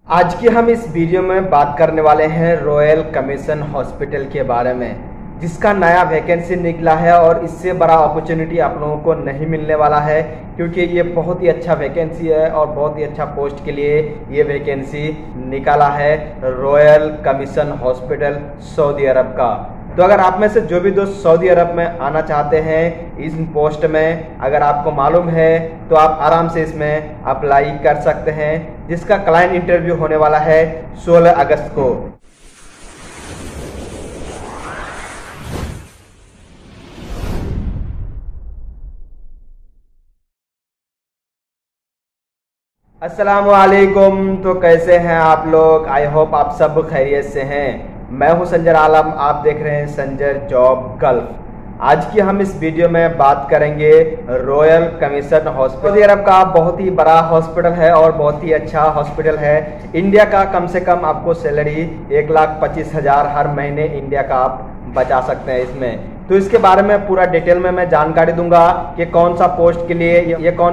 आज की हम इस वीडियो में बात करने वाले हैं रॉयल कमीशन हॉस्पिटल के बारे में, जिसका नया वैकेंसी निकला है और इससे बड़ा अपॉर्चुनिटी आप लोगों को नहीं मिलने वाला है, क्योंकि ये बहुत ही अच्छा वैकेंसी है और बहुत ही अच्छा पोस्ट के लिए ये वैकेंसी निकाला है royal commission hospital Saudi Arab का। तो अगर आप में से जो भी दोस्त सऊदी अरब में आना चाहते हैं इस पोस्ट में, अगर आपको मालूम है तो आप आराम से इसमें अप्लाई कर सकते हैं, जिसका क्लाइंट इंटरव्यू होने वाला है 16 अगस्त को। अस्सलामुअलैकुम। तो कैसे हैं आप लोग? आई होप आप सब खैरियत से हैं। मैं हूं संजर आलम, आप देख रहे हैं संजर जॉब गल्फ। आज की हम इस वीडियो में बात करेंगे royal commission hospital. Saudi Arab का बहुत ही बड़ा हॉस्पिटल है और बहुत ही अच्छा हॉस्पिटल है। इंडिया का कम से कम आपको सैलरी 1,25,000 हर महीने इंडिया का आप बचा सकते हैं इसमें। तो इसके बारे में पूरा डिटेल में मैं जानकारी दूंगा कि कौन सा पोस्ट के लिए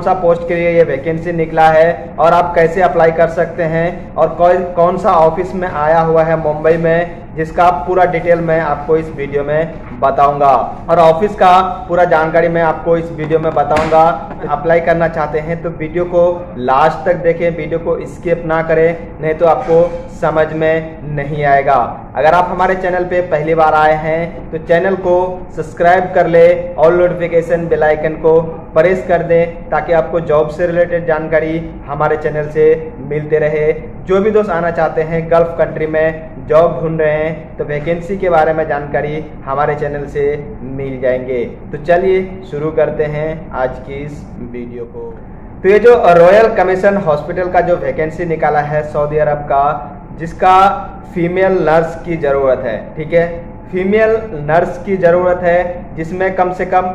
ये वैकेंसी निकला है और आप कैसे अप्लाई कर सकते हैं और कौन सा ऑफिस में आया हुआ है मुंबई में, जिसका पूरा डिटेल मैं आपको इस वीडियो में बताऊंगा। और ऑफिस का पूरा जानकारी मैं आपको इस वीडियो में बताऊंगा। अप्लाई करना चाहते हैं तो वीडियो को लास्ट तक देखें, वीडियो को स्किप ना करें, नहीं तो आपको समझ में नहीं आएगा। अगर आप हमारे चैनल पे पहली बार आए हैं तो चैनल को सब्सक्राइब कर ले और नोटिफिकेशन बेल आइकन को प्रेस कर दें, ताकि आपको जॉब से रिलेटेड जानकारी हमारे चैनल से मिलते रहे। जो भी दोस्त आना चाहते हैं गल्फ कंट्री में जॉब ढूंढ रहे हैं तो वैकेंसी के बारे में जानकारी हमारे चैनल से मिल जाएंगे। तो चलिए शुरू करते हैं आज की इस वीडियो को। तो ये जो रॉयल कमीशन हॉस्पिटल का जो वैकेंसी निकाला है सऊदी अरब का, जिसका फीमेल नर्स की ज़रूरत है, ठीक है, फीमेल नर्स की ज़रूरत है, जिसमें कम से कम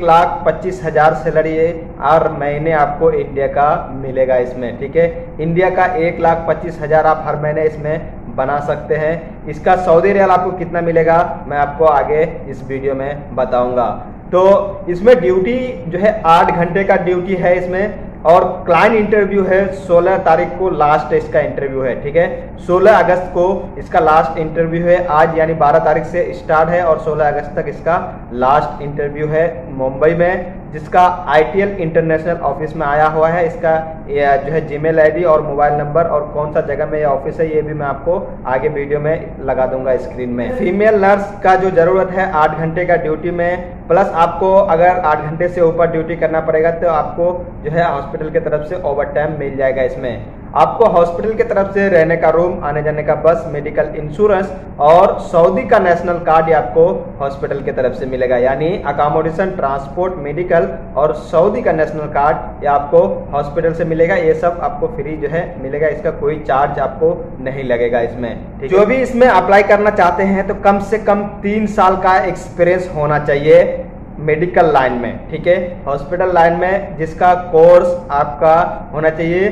1,25,000 सैलरी हर महीने आपको इंडिया का मिलेगा इसमें, ठीक है। इंडिया का 1,25,000 आप हर महीने इसमें बना सकते हैं। इसका सऊदी रियाल आपको कितना मिलेगा मैं आपको आगे इस वीडियो में बताऊंगा। तो इसमें ड्यूटी जो है 8 घंटे का ड्यूटी है इसमें, और क्लाइंट इंटरव्यू है 16 तारीख को, लास्ट इसका इंटरव्यू है, ठीक है। 16 अगस्त को इसका लास्ट इंटरव्यू है। आज यानी 12 तारीख से स्टार्ट है और 16 अगस्त तक इसका लास्ट इंटरव्यू है मुंबई में, जिसका ITL इंटरनेशनल ऑफिस में आया हुआ है। इसका जो है जीमेल ID और मोबाइल नंबर और कौन सा जगह में ये ऑफिस है ये भी मैं आपको आगे वीडियो में लगा दूंगा स्क्रीन में। फीमेल नर्स का जो ज़रूरत है 8 घंटे का ड्यूटी में, प्लस आपको अगर 8 घंटे से ऊपर ड्यूटी करना पड़ेगा तो आपको जो है हॉस्पिटल की तरफ से ओवर टाइम मिल जाएगा इसमें। आपको हॉस्पिटल की तरफ से रहने का रूम, आने जाने का बस, मेडिकल इंश्योरेंस और सऊदी का नेशनल कार्ड ये आपको हॉस्पिटल की तरफ से मिलेगा, यानी अकोमोडेशन, ट्रांसपोर्ट, मेडिकल और सऊदी का नेशनल कार्ड ये आपको हॉस्पिटल से मिलेगा। ये सब आपको फ्री जो है मिलेगा, इसका कोई चार्ज आपको नहीं लगेगा इसमें। जो भी इसमें अप्लाई करना चाहते हैं तो कम से कम 3 साल का एक्सपीरियंस होना चाहिए मेडिकल लाइन में, ठीक है, हॉस्पिटल लाइन में, जिसका कोर्स आपका होना चाहिए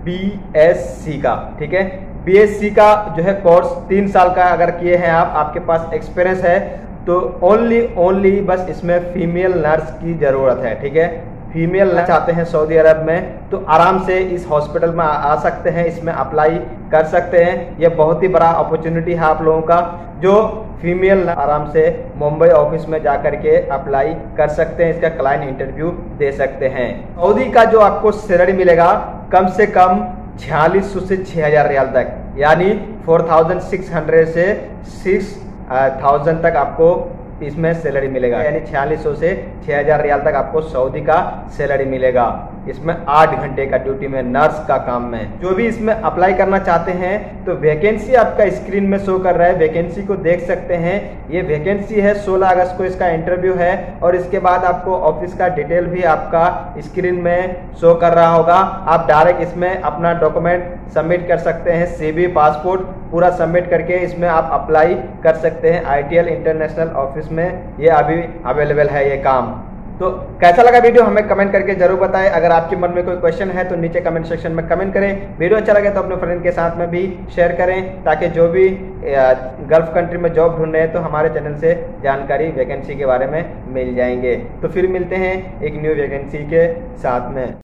BSc का, ठीक है। BSc का जो है कोर्स 3 साल का अगर किए हैं आप, आपके पास एक्सपीरियंस है, तो ओनली बस इसमें फीमेल नर्स की ज़रूरत है, ठीक है। फीमेल नर्स चाहते हैं सऊदी अरब में तो आराम से इस हॉस्पिटल में आ सकते हैं, इसमें अप्लाई कर सकते हैं। यह बहुत ही बड़ा अपॉर्चुनिटी है आप लोगों का, जो फीमेल आराम से मुंबई ऑफिस में जाकर के अप्लाई कर सकते हैं, इसका क्लाइंट इंटरव्यू दे सकते हैं। सऊदी का जो आपको सैलरी मिलेगा कम से कम 4600 से 6,000 रियाल तक, यानी 4,600 से 6,000 तक आपको इसमें सैलरी मिलेगा, यानी 4600 से 6,000 रियाल तक आपको सऊदी का सैलरी मिलेगा। इसमें 8 घंटे का ड्यूटी में नर्स का काम में। जो भी इसमें अप्लाई करना चाहते हैं तो वैकेंसी आपका स्क्रीन में शो कर रहा है, वैकेंसी को देख सकते हैं। ये वैकेंसी है, 16 अगस्त को इसका इंटरव्यू है और इसके बाद आपको ऑफिस का डिटेल भी आपका स्क्रीन में शो कर रहा होगा। आप डायरेक्ट इसमें अपना डॉक्यूमेंट सबमिट कर सकते हैं, CV, पासपोर्ट पूरा सबमिट करके इसमें आप अप्लाई कर सकते हैं। ITL इंटरनेशनल ऑफिस में ये अभी अवेलेबल है ये काम। तो कैसा लगा वीडियो हमें कमेंट करके जरूर बताएं। अगर आपके मन में कोई क्वेश्चन है तो नीचे कमेंट सेक्शन में कमेंट करें। वीडियो अच्छा लगे तो अपने फ्रेंड के साथ में भी शेयर करें, ताकि जो भी गल्फ कंट्री में जॉब ढूंढ रहे हैं तो हमारे चैनल से जानकारी वैकेंसी के बारे में मिल जाएंगे। तो फिर मिलते हैं एक न्यू वैकेंसी के साथ में।